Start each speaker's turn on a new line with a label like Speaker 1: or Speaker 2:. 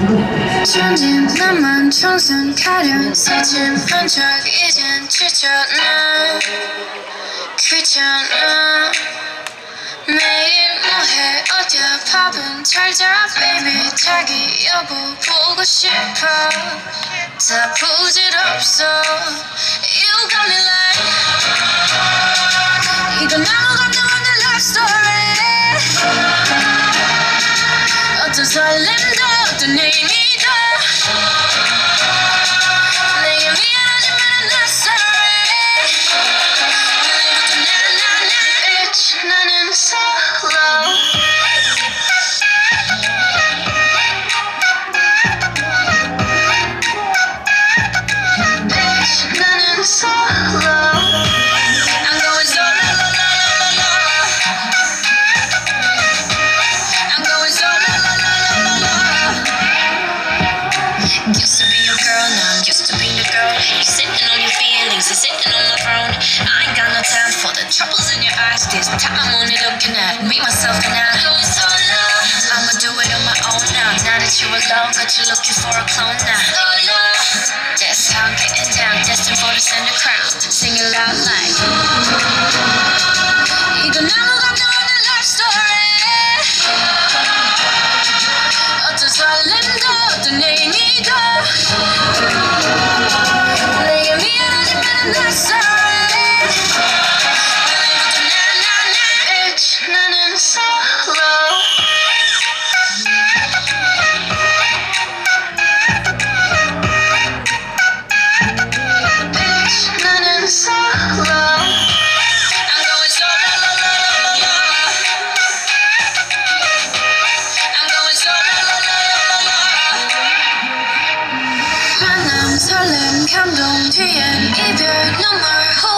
Speaker 1: 천진 나만 청순 가련 새침한 척 이젠 지쳤나 귀찮아 매일 뭐해 어디야 밥은 잘자 baby 자기 여보 보고 싶어 다 부질없어 You got me like 이건 아무것도 없는 love story 어떤 설렘도 어떤 의미도 내게 미안하지만 I'm not sorry 오늘부터 나나나 Bitch 나는 solo Bitch 나는 solo I'm going solo la la la la I'm going solo la la la la la Used to be your girl, now I'm used to being your girl. You're sitting on your feelings, you're sitting on my throne. I ain't got no time for the troubles in your eyes. This time I'm only looking at me, myself, and I. Going solo. I'ma do it on my own now. Now that you're alone, got you looking for a clone now. Solo. That's how I'm getting down, destined for the center crown. Sing it loud like. 이건 아무것도 없는 love story. 어떤 설렘도 어떤 의미도 내게 미안하지만 I'm not sorry 오늘부터 나나나 Bitch 나는 solo Bitch 나는 solo I'm going solo la la la la la I'm going solo la la la la la 만남 설렘 감동 뒤엔 이별 눈물